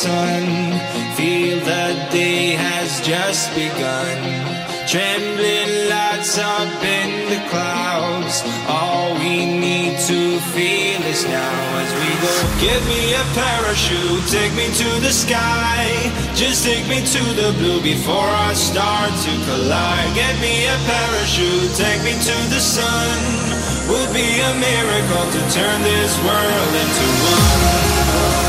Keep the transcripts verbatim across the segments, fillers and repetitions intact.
sun, feel the day has just begun. Trembling lights up in the clouds, all we need to feel is now as we go. Give me a parachute, take me to the sky, just take me to the blue before I start to collide. Get me a parachute, take me to the sun, would be a miracle to turn this world into one.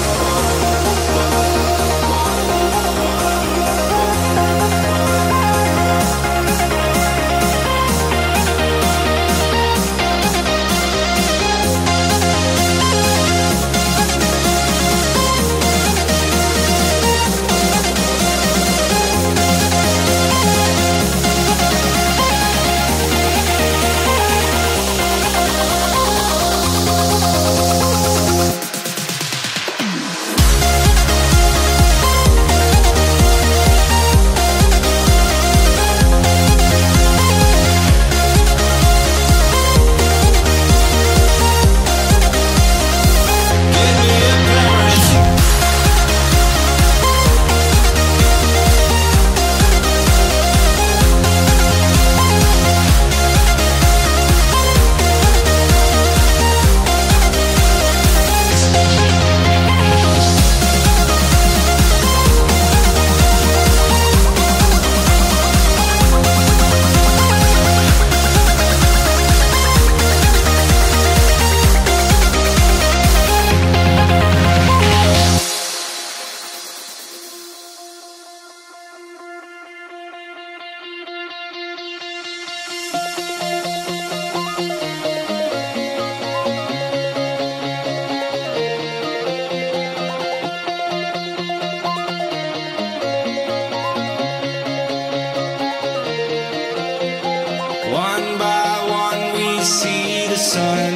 One by one we see the sun,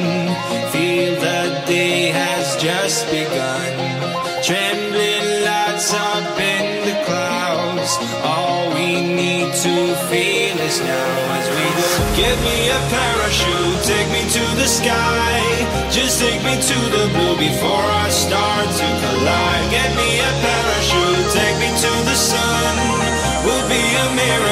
feel the day has just begun. Trembling lights up in the clouds, all we need to feel is now as we go. Give me a parachute, take me to the sky, just take me to the blue before I start to collide. Get me a parachute, take me to the sun, would be a miracle